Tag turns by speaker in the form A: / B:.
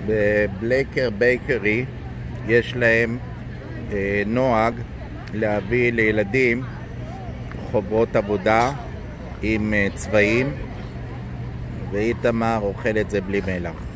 A: בבלייקר בייקרי יש להם נוהג להביא לילדים חוברות עבודה עם צבעים, ואיתמר אוכל את זה בלי מלח.